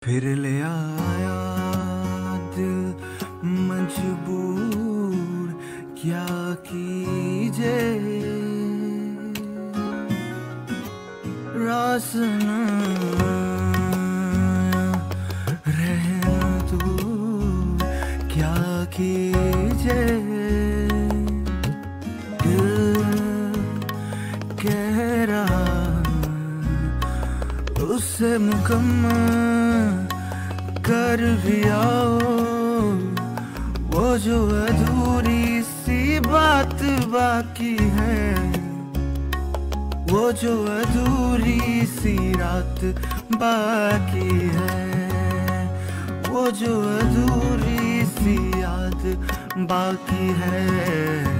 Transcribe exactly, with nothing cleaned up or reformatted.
फिर ले आया दिल मजबूर, क्या कीजे रास न रहना दूर, क्या कीजे दिल कह रहा उससे मुकम्मल कर भी आओ, वो जो अधूरी सी बात बाकी है, वो जो अधूरी सी रात बाकी है, वो जो अधूरी सी याद बाकी है।